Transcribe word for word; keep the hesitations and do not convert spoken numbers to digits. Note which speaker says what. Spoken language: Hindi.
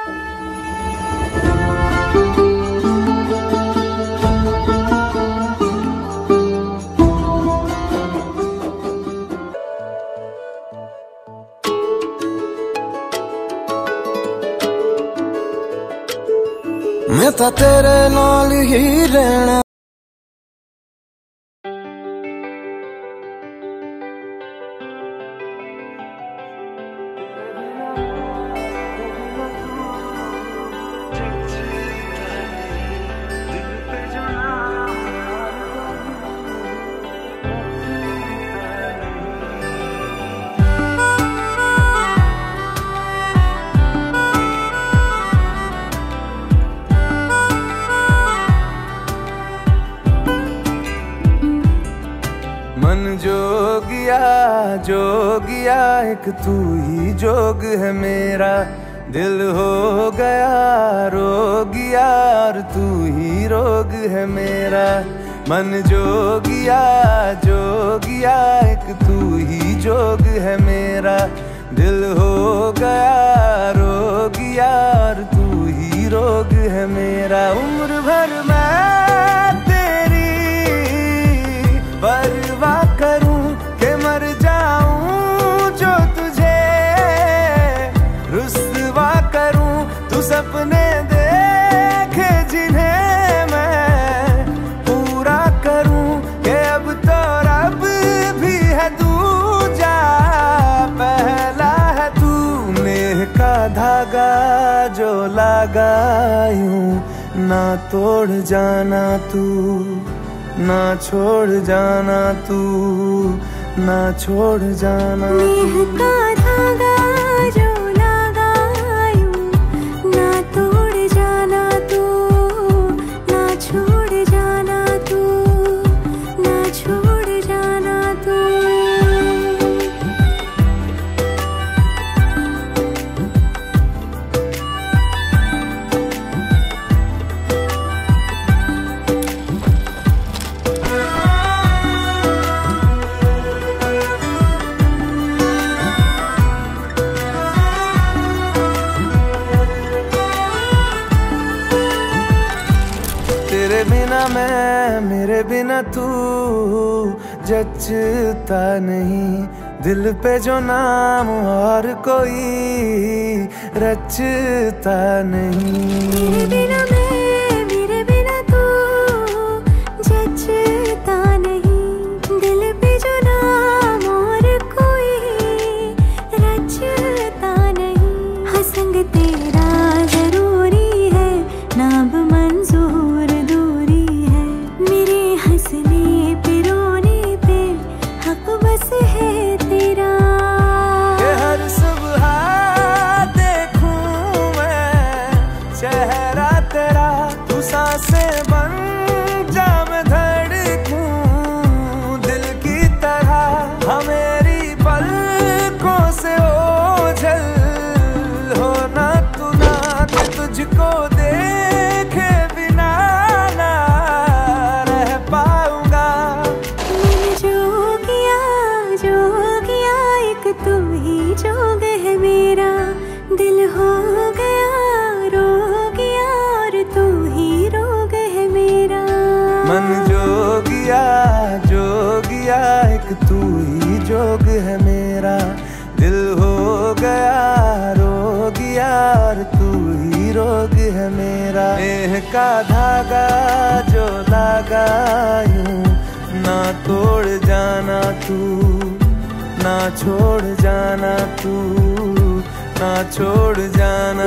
Speaker 1: मैं तो तेरे नाल ही रहना। मन जोगिया जोगिया एक तू ही जोग है मेरा, दिल हो गया रोगिया और तू ही रोग है मेरा। मन जोगिया जोगिया एक तू ही जोग है मेरा, दिल हो गया रोगिया और तू ही रोग है मेरा। उम्र भर मैं तेरी परवाह करूं के मर जाऊं जो तुझे रुसवा करूं। तू सपने देखे जिन्हें मैं पूरा करूं के अब तो रब भी है दूजा पहला है तू। नेह का धागा जो लगा यूं ना तोड़ जाना तू, ना छोड़ जाना तू, ना छोड़ जाना तू।
Speaker 2: नेह का धागा जो लगा यूं ना तोड़ जाना तू, ना छोड़ जाना तू, ना छोड़ जाना तू।
Speaker 1: तेरे बिना मैं मेरे बिना तू जचता नहीं, दिल पे जो नाम और कोई रचता नहीं।
Speaker 2: तेरे बिना मैं मेरे बिना तू जचता नहीं, दिल पे जो नाम और कोई रचता नहीं। हाँ संग तेरा जरूरी है, नाम मंजूर दूरी है। मेरे हंसने पे रोने पे हक बस है तेरा।
Speaker 1: कि हर सुबह देखूं मैं चेहरा तेरा, तू सांसें बन जा मैं धड़कूं दिल की तरह। हाँ मेरी पलकों से ओझल हो ना तू ना, कि तुझको देखे बिना ना रह पाऊंगा।
Speaker 2: मन जोगिया जोगिया एक तू ही जोग है मेरा, दिल हो गया रोगिया और तू ही रोग है मेरा।
Speaker 1: मन जोगिया जोगिया एक तू ही जोग है मेरा, दिल हो गया रोगिया और तू ही रोग है मेरा। नेह का धागा जो लगा यूं ना तोड़ जाना तू, ना छोड़ जाना तू, ना छोड़ जाना